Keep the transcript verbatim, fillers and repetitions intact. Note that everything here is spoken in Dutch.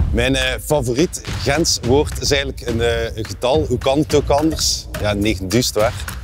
Mijn uh, favoriet Gens woord is eigenlijk een, uh, een getal. Hoe kan het ook anders? Ja, negenduizend waar.